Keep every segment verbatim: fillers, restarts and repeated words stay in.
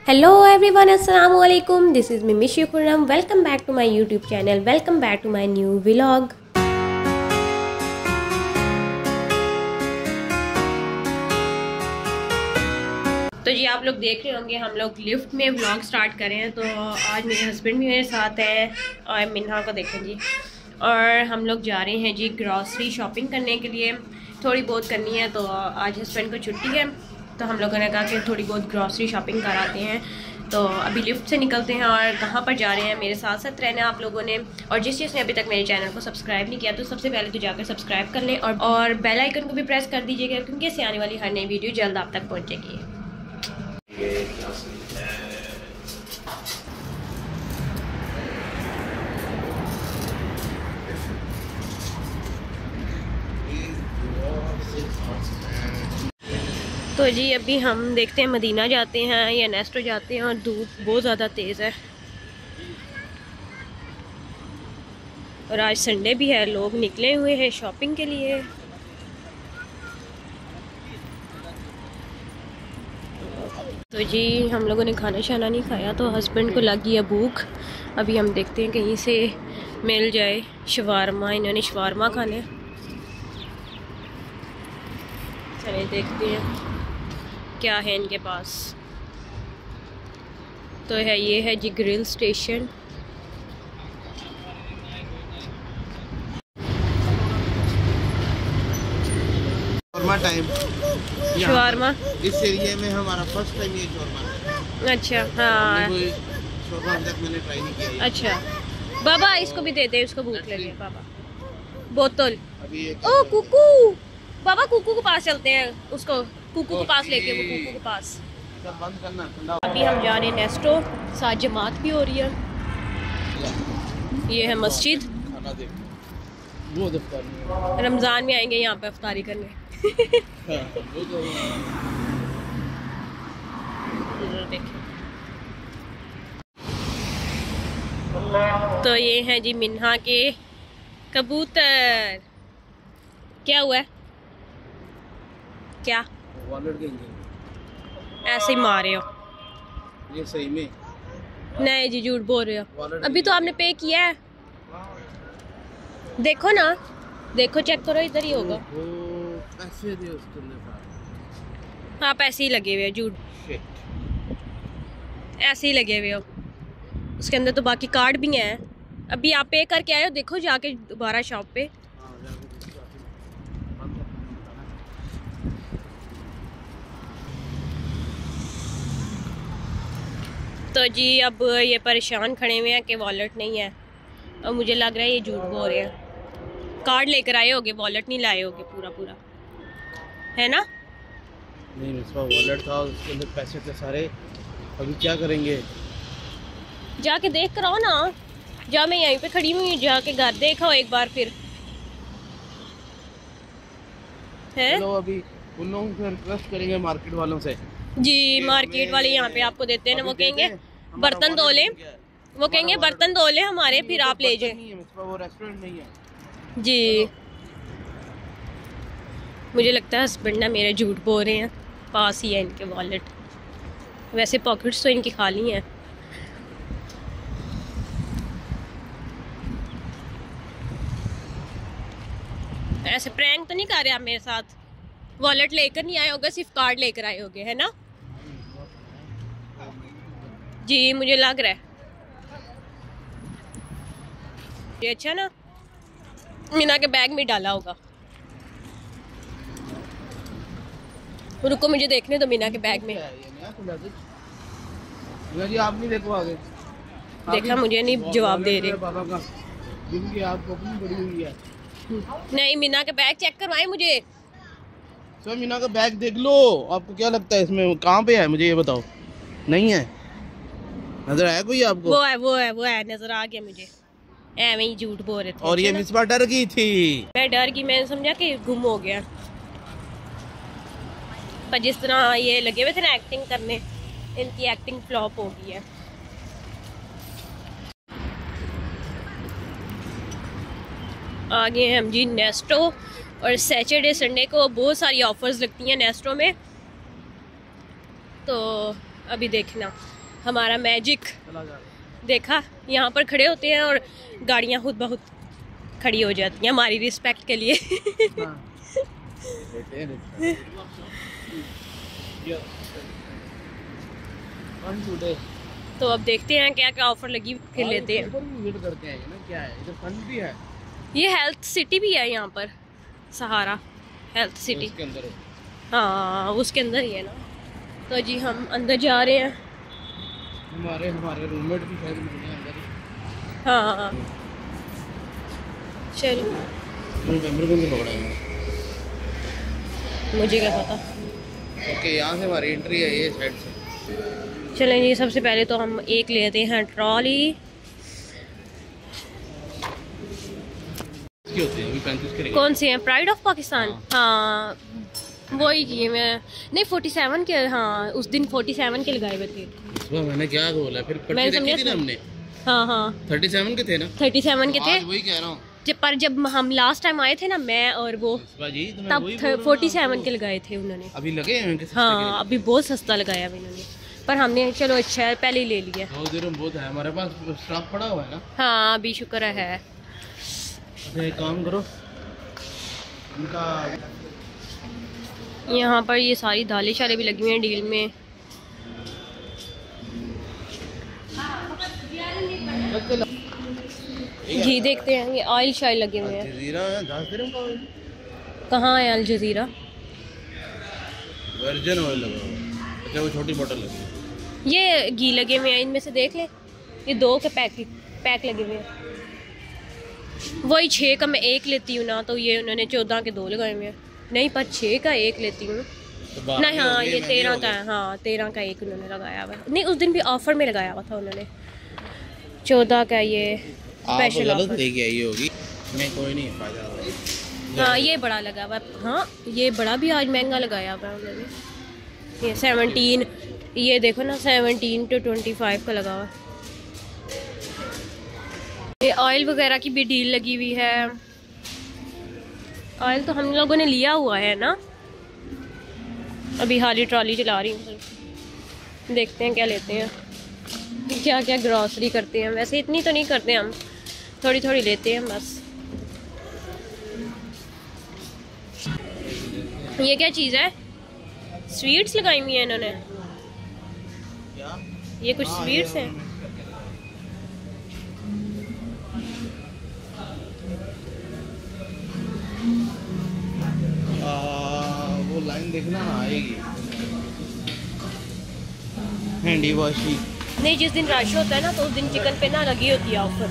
Hello everyone, अस्सलाम वालेकुम। This is मिमी शिकुरम। Welcome back to my YouTube channel. Welcome back to my new vlog. तो जी आप लोग देख रहे होंगे हम लोग लिफ्ट में व्लॉग स्टार्ट करें हैं। तो आज मेरे हस्बैंड भी मेरे साथ हैं और मिन्हा को देखें जी। और हम लोग जा रहे हैं जी ग्रॉसरी शॉपिंग करने के लिए। थोड़ी बहुत करनी है तो आज हस्बैंड को छुट्टी है तो हम लोगों ने कहा कि थोड़ी बहुत ग्रॉसरी शॉपिंग कराते हैं। तो अभी लिफ्ट से निकलते हैं और कहाँ पर जा रहे हैं मेरे साथ साथ रहना आप लोगों ने। और जिस जिसने अभी तक मेरे चैनल को सब्सक्राइब नहीं किया तो सबसे पहले तो जाकर सब्सक्राइब कर लें और, और बेल आइकन को भी प्रेस कर दीजिएगा क्योंकि इससे आने वाली हर नई वीडियो जल्द आप तक पहुँचेगी। तो जी अभी हम देखते हैं मदीना जाते हैं या नेस्टो जाते हैं और धूप बहुत ज़्यादा तेज़ है और आज संडे भी है, लोग निकले हुए हैं शॉपिंग के लिए। तो जी हम लोगों ने खाना शाना नहीं खाया तो हस्बैंड को लग गया भूख। अभी हम देखते हैं कहीं से मिल जाए शवारमा। इन्होंने शवारमा खाने, चले देखते हैं क्या है इनके पास। तो है ये है जी grill station. Shawarma time shawarma इस एरिया में हमारा फर्स्ट टाइम ये शवारमा। अच्छा हाँ शवारमा अब तक मैंने ट्राई नहीं किया। अच्छा बाबा इसको भी दे दे, उसको भूख लगी है। बाबा बोतल अभी ओ कुकू, बाबा कुकू के पास चलते हैं, उसको कुकू के पास लेके वो कुकू के पास। बंद करना ठंडा। अभी हम जा रहे हैं नेस्टो, साथ जमात भी हो रही है। ये है मस्जिद। खाना देख वो दफ्तर रमज़ान में आएंगे यहाँ पे अफ्तारी करने। तो ये है जी मिन्हा के कबूतर। क्या हुआ है? क्या वॉलेट के ऐसे ही मारे हो? ये सही में नहीं जी झूठ बोल रहे हो। अभी तो आपने पे किया है, देखो ना, देखो चेक करो, इधर ही होगा। वो पैसे दे उसके अंदर। हाँ पैसे ही लगे हुए हैं, झूठ ऐसे ही लगे हुए हो उसके अंदर। तो बाकी कार्ड भी हैं। अभी आप पे करके आए हो, देखो जाके दोबारा शॉप पे। तो जी अब ये परेशान खड़े हुए हैं कि वॉलेट नहीं है और मुझे लग रहा है ये झूठ बोल रहे हैं। कार्ड लेकर आए होगे, वॉलेट नहीं लाए होगे पूरा पूरा, है ना? नहीं इसका वॉलेट था, उसके अंदर पैसे थे सारे। अभी क्या करेंगे? जाके देख कर आओ ना। जा, मैं यहीं पे खड़ी हुई हूँ, जाके घर देखा एक बार फिर है। चलो अभी उन लोगों से रिक्वेस्ट करेंगे मार्केट वालों से जी। मार्केट वाले यहाँ पे आपको देते हैं ना, वो कहेंगे बर्तन धो ले, वो कहेंगे बर्तन धो ले हमारे, फिर आप ले जाए। वो रेस्टोरेंट नहीं है जी। मुझे लगता है हस्बैंड ना मेरे झूठ बोल रहे हैं, पास ही है इनके वॉलेट। वैसे पॉकेट्स तो इनकी खाली हैं। ऐसे प्रैंक तो नहीं कर रहे आप मेरे साथ? वॉलेट लेकर नहीं आए होगे, सिर्फ कार्ड लेकर आए होगे, है ना? जी मुझे लग रहा है ये। अच्छा ना, मीना के बैग में डाला होगा। रुको मुझे देखने दो मीना के बैग में। जी आप नहीं देखो आगे। देखा, मुझे नहीं जवाब दे रहे। बाबा का जिनकी आपको अपनी बड़ी हुई है। नहीं मीना के बैग चेक करवाए मुझे। सर मीना का बैग देख लो, आपको क्या लगता है इसमें कहाँ पे है? मुझे ये बताओ। नहीं है? नजर आया कोई आपको? वो है वो है वो है नजर आ गया मुझे। ऐਵੇਂ ही झूठ बोल रहे थे। और ये मिसबा डर गई थी। मैं डर गई, मैंने समझा कि गुम हो गया। पर जिस तरह ये लगे हुए थे ना एक्टिंग करने, इनकी एक्टिंग फ्लॉप हो गई है। आगे हैं हम जी नेस्टो। और सैटरडे संडे को बहुत सारी ऑफर्स लगती हैं नेस्टो में। तो अभी देखना हमारा मैजिक चला जा रहा देखा, यहाँ पर खड़े होते हैं और गाड़ियाँ खुद बहुत खड़ी हो जाती हैं हमारी रिस्पेक्ट के लिए। है। हाँ। तो अब देखते हैं क्या क्या ऑफर लगी, फिर लेते हैं। वेट करते हैं ना, क्या है इधर फन भी है। ये हेल्थ सिटी भी है यहाँ पर, सहारा हेल्थ सिटी उसके अंदर है। हाँ उसके अंदर ही है ना। तो जी हम अंदर जा रहे हैं। हमारे हमारे रूममेट भी शायद मिल गए अंदर ही। हाँ चलो, कैमरे बंद पकड़ा है। मुझे क्या पता। ओके, यहाँ से हमारी एंट्री है ये साइड से। चलें जी, सबसे पहले तो हम एक लेते हैं ट्रॉली। होती है, अभी पैंतीस के कौन सी है? Pride of Pakistan. हाँ वही की मैं नहीं फोर्टी सेवन के। हाँ उस दिन फोर्टी सेवन के लगाए हुए थे। सुबह मैंने क्या बोला, फिर मैंने देखी थी ना हमने। हाँ हाँ थर्टी सेवन के थे ना। थर्टी सेवन के थे, वही कह रहा हूँ। जब पर जब हम लास्ट टाइम आए थे ना, मैं और वो, जी, तब फोर्टी सेवन के लगाए थे उन्होंने। अभी लगे हैं। हाँ अभी बहुत सस्ता लगाया अभी इन्होंने, पर हमने चलो अच्छा है पहले ही ले लिया। बहुत देर में बहुत है हमारे पास, स्टॉक पड़ा हुआ है ना। हाँ अभी शुक्र है। अच्छा एक काम करो, इनका यहाँ पर ये सारी दालें शालें भी लगी हुई हैं डील में। घी देखते हैं, ये ऑयल शायल लगे हुए हैं। जजीरा है, दस दिरहम का ऑयल। कहाँ है अल जजीरा? वर्जिन ऑयल लगा हुआ है। अच्छा वो छोटी बोतल लगी है। ये घी लगे हुए हैं, इनमें से देख ले, ये दो के पैक पैक लगे हुए हैं। वही छः का मैं एक लेती हूँ ना, तो ये उन्होंने चौदह के दो लगाए हुए हैं। नहीं पर छः का एक लेती हूँ तो नहीं। हाँ ये तेरह का है। हाँ तेरह का एक उन्होंने लगाया हुआ है। नहीं उस दिन भी ऑफर में लगाया हुआ था उन्होंने, चौदह का ये स्पेशल ऑफर लेके आई होगी। नहीं कोई नहीं फायदा। हाँ ये बड़ा लगा हुआ है। हाँ ये बड़ा भी आज महंगा लगाया हुआ है उन्होंने। ये सेवनटीन, ये देखो ना सेवनटीन टू ट्वेंटी फाइव का लगा हुआ। ये ऑयल वगैरह की भी डील लगी हुई है। ऑयल तो हम लोगों ने लिया हुआ है ना, अभी हाली ट्रॉली चला रही हूँ। देखते हैं क्या लेते हैं, क्या क्या ग्रॉसरी करते हैं। वैसे इतनी तो नहीं करते हम, थोड़ी थोड़ी लेते हैं बस। ये क्या चीज़ है? स्वीट्स लगाई हुई है इन्होंने। ये कुछ स्वीट्स हैं। वो लाइन देखना ना आएगी। हैंडी वॉशी नहीं, जिस दिन रश होता है ना तो उस दिन चिकन पे ना लगी होती है ऑफर।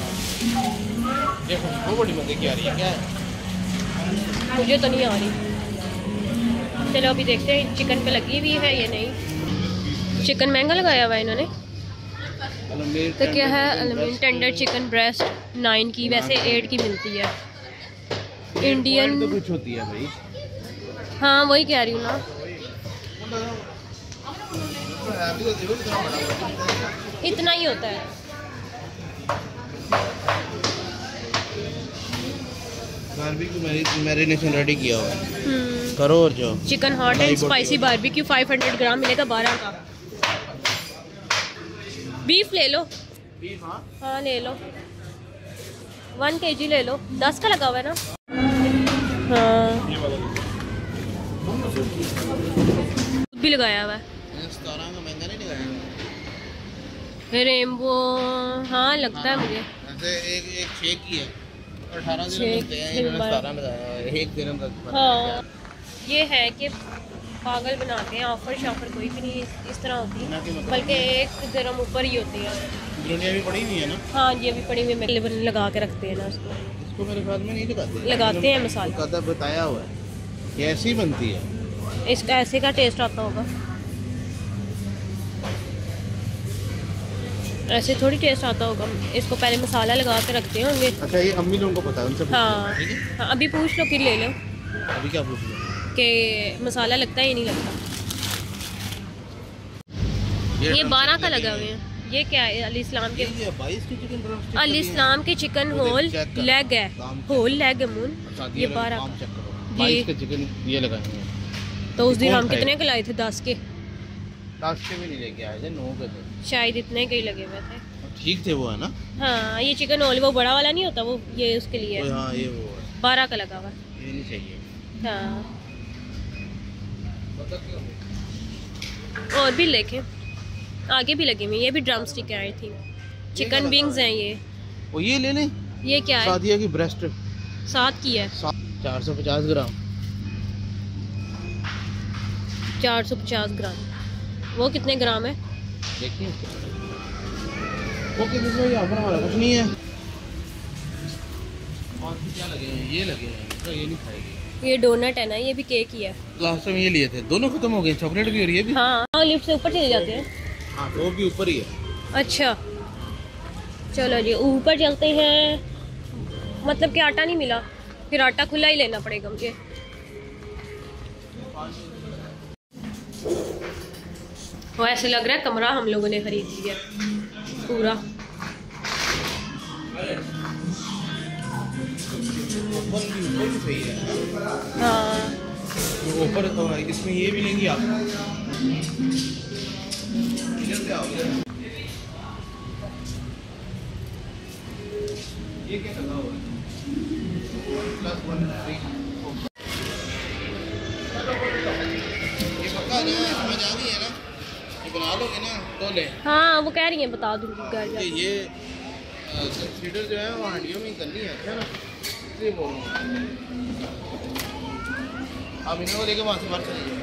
देखो वो बड़ी मजे की आ रही है। क्या है? मुझे तो नहीं आ रही। चलो अभी देखते हैं चिकन पे लगी हुई है या नहीं। चिकन महंगा लगाया हुआ है इन्होंने। तो क्या है? अलमीन टेंडर चिकन ब्रेस्ट नाइन की, वैसे एट की मिलती है। इंडियन तो कुछ होती है भाई। हाँ वही कह रही हूँ ना। इतना ही होता है। बारबेक्यू मैरिनेशन रेडी किया हुआ है। करो और जो chicken hot and spicy barbecue five hundred gram मिलेगा बारह का। बीफ ले लो। बीफ? हाँ हाँ ले लो, वन के जी ले लो। दस का लगा हुआ है ना। हाँ भी लगाया हुआ है। सतारह का महंगा नहीं लगाया। रेनबो हाँ लगता है मुझे। ऐसे एक एक छः की है, अठारह दिन मिलते हैं, इन्होंने सतारह लगाया है। एक दिन तक। हाँ ये है कि पागल बनाते हैं। ऑफर शॉफर कोई भी नहीं इस, इस तरह होती है, बल्कि एक दिरहम ऊपर ही होती है। दुनिया भी पड़ी हुई है ना। हाँ ये भी पड़ी हुई है, लगा के रखते हैं ना उसको। इसको मेरे ख्याल में नहीं लगाते। लगाते हैं मसाला। तो बताया हुआ है ये ऐसी बनती है। इसका ऐसे का टेस्ट आता होगा, ऐसे थोड़ी टेस्ट आता होगा। इसको पहले मसाला लगा के रखते होंगे। अच्छा ये अम्मी लोगों को पता है, उनसे हाँ, हाँ अभी पूछ लो फिर ले लो। अभी क्या पूछ लो कि मसाला लगता है या नहीं लगता। ये, ये बारह का लगा हुए हैं। ये क्या है? अल इस्लाम के अल इस्लाम के चिकन होल लेग है, होल लेग है मून। ये बारह का चिकन ये लगाए हैं। तो उस दिन हम कितने के लाए थे? दस के। रास्ते में नहीं लेके आए थे, नौ के थे शायद, इतने के ही लगे हुए थे। ठीक थे वो, है ना? हाँ, ये चिकन ओली वो बड़ा वाला नहीं होता वो, ये उसके लिए। हाँ ये वो है, बारह का लगा हुआ। ये नहीं चाहिए। हाँ, और भी लेके आगे भी लगी हुई, ये भी ड्रम स्टिक आई थी। चिकन विंग्स हैं ये। वो ये ले लें। ये क्या है? सादिया की ब्रेस्ट सात की है, चार सौ पचास ग्राम। चार सौ पचास ग्राम। वो कितने ग्राम है देखिए। वो कितने यहाँ पर हमारा कुछ नहीं है। और क्या लगे हैं? ये लगे हैं, तो ये नहीं खाएगी। ये डोनट है ना, ये भी केक ही है। लास्ट टाइम ये लिए थे, दोनों खत्म हो गए, चॉकलेट भी और ये भी। हाँ, लिफ्ट से ऊपर चले जाते हैं। हाँ, वो भी ऊपर ही है। अच्छा चलो जी, ऊपर चलते हैं। मतलब कि आटा नहीं मिला, फिर आटा खुला ही लेना पड़ेगा मुझे। वो ऐसे लग रहा है कमरा हम लोगों ने खरीद लिया पूरा। हाँ, ऊपर तो इसमें ये भी लेंगी आप। ये क्या लगा हुआ है? Plus one three. ये पक्का ना, समझ आ गई है ना? ये बना लोगे ना तो ले। हाँ वो कह रही है बता दूंगी घर जाके। ये कंसीडर जो है वो हांडियों में करनी है, अच्छा ना? इसलिए बोल रहा हूँ। आप इनको लेके वहाँ से बाहर चले जाओ।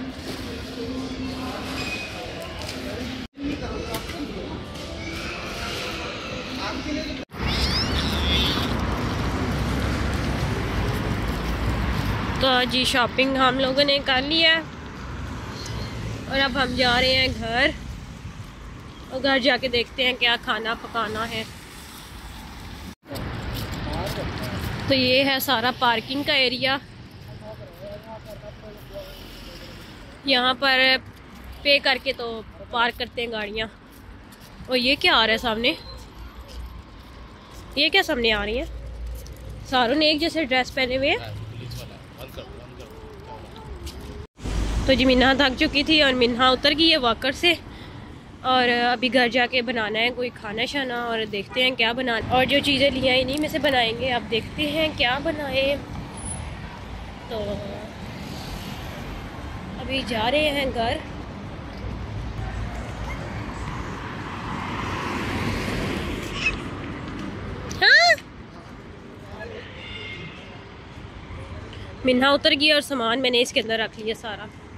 तो जी शॉपिंग हम लोगों ने कर लिया और अब हम जा रहे हैं घर, और घर जाके देखते हैं क्या खाना पकाना है। तो ये है सारा पार्किंग का एरिया। यहाँ पर पे करके तो पार्क करते हैं गाड़ियाँ। और ये क्या आ रहा है सामने? ये क्या सामने आ रही है? सारों ने एक जैसे ड्रेस पहने हुए हैं। तो जी मिन्हा थक चुकी थी और मिन्हा उतर गई है वॉकर से, और अभी घर जाके बनाना है कोई खाना शाना, और देखते हैं क्या बना। और जो चीज़ें लिया इन्हीं में से बनाएंगे। अब देखते हैं क्या बनाए। तो अभी जा रहे हैं घर। हाँ, मिन्हा उतर गई और सामान मैंने इसके अंदर रख लिया सारा।